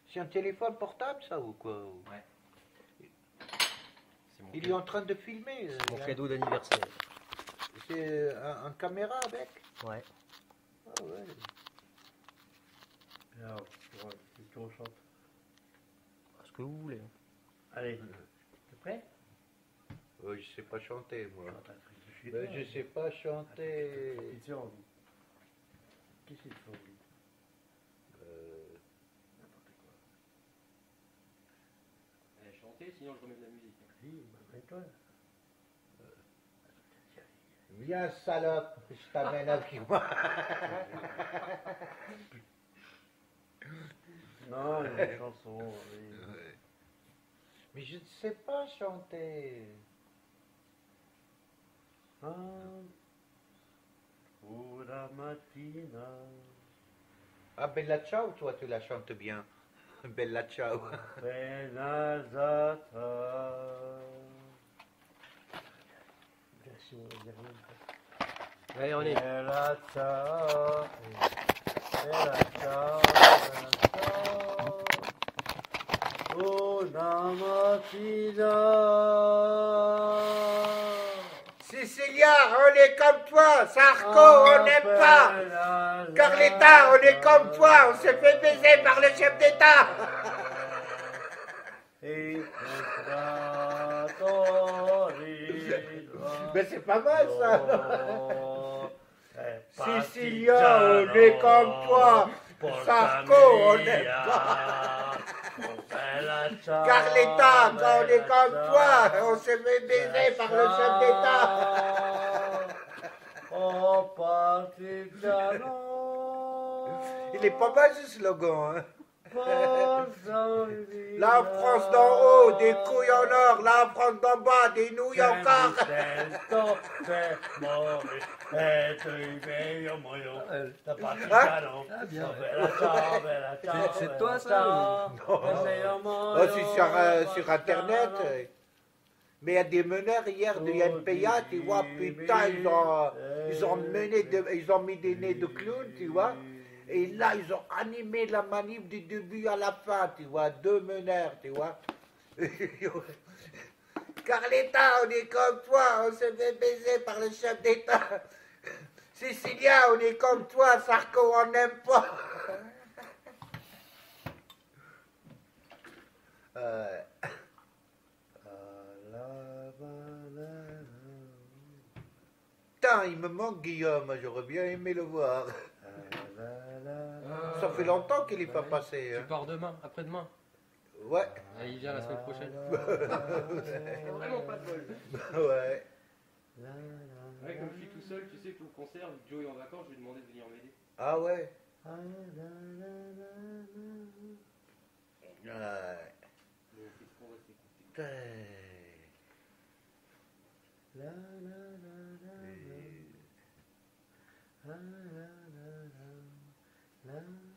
C'est un téléphone portable, ça, ou quoi? Ouais. Il est en train de filmer. C'est mon cadeau d'anniversaire. C'est un caméra avec? Ouais. Ah ouais. Alors, tu rechantes. Ce que vous voulez. Allez, t'es prêt? Je sais pas chanter, moi. Chante un truc de suite. Ben, je sais pas chanter. Qu'est-ce que tu as envie? Qu'est-ce que tu as envie? N'importe quoi. Chanter, sinon je remets de la musique. Si, mets-toi. Viens, salope, je t'amène avec moi. Non, une chanson. Oui. Mais je ne sais pas chanter. Una mattina. Ah, Bella Ciao, toi, tu la chantes bien. Bella Ciao. Benazata. Version algérienne. Allez, René. Bella ciao. Bella ciao. Una mattina. Sicilia, on est comme toi. Sarko, on n'aime pas. Carletta, on est comme toi. On se fait baiser par le chef d'État. Mais c'est pas mal, ça. Sicilia, on est comme toi. Sarko, on n'aime pas. Carletta, quand on est comme toi, on se fait baiser par le chef d'État. Oh, partigiano. Il est pas mal ce slogan, hein. La La France d'en haut, des couilles en or, la France d'en bas, des nouilles encore. C'est toi ça? Oh, c'est sur Internet. Mais il y a des meneurs hier de YNPA, tu vois, putain, ils ont mis des nez de clown, tu vois. Et là, ils ont animé la manif du début à la fin, tu vois, 2 meneurs, tu vois. Carletta, on est comme toi, on se fait baiser par le chef d'État. Sicilia, on est comme toi, Sarko, on n'aime pas. Putain, il me manque Guillaume, j'aurais bien aimé le voir. Ça fait longtemps qu'il n'est pas passé. Tu Hein. pars demain, après-demain. Ouais. Ah, il vient la semaine prochaine. Vraiment pas de bol. Ouais. Ouais, comme je suis tout seul, tu sais, tout le concert, Joe est en vacances, je lui ai demandé de venir m'aider. Ah ouais. Ouais. Donc, qu'est-ce qu'on va s'écouter? Putain. la